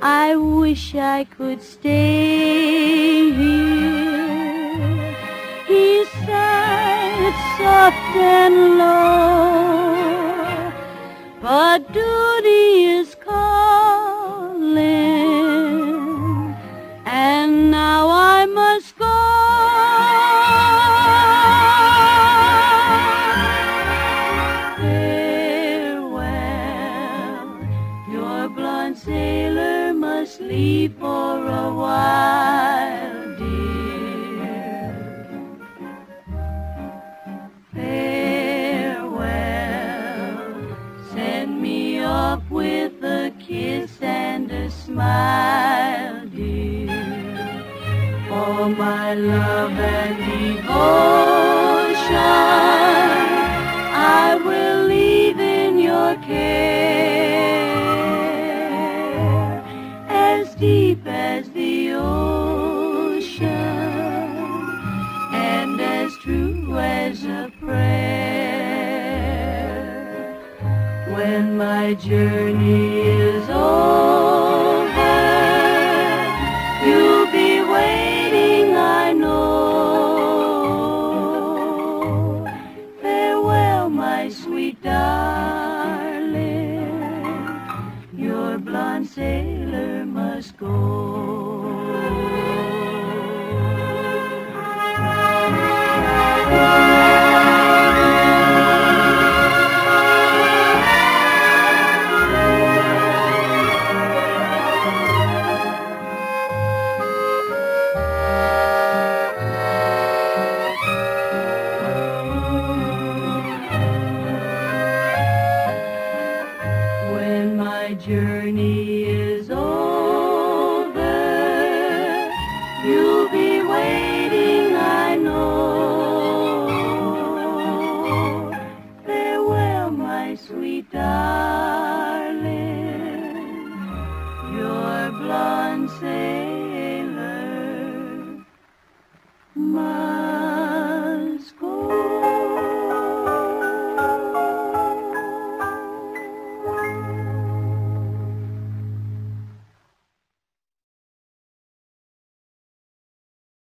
I wish I could stay here. He sighed soft and low, but duty is calling, and now I must go. Farewell, your blonde sailor must leave for a while, dear. Farewell, send me off with a kiss and a smile, dear. For my love and devotion I will leave in your care, as deep as the ocean and as true as a prayer. When my journey is over, you'll be waiting, I know. Farewell, my sweet darling, your blonde sailor must go. When my journey is over, you'll be waiting, I know. Farewell, my sweet darling, your blonde sailor